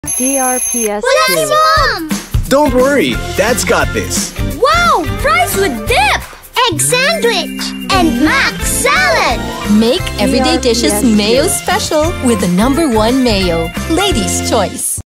DRPS Where's Mom? Don't worry, Dad's got this. Wow! Fries with dip! Egg sandwich! And mac salad! Make everyday dishes DRPS mayo special with the #1 mayo. Ladies' choice.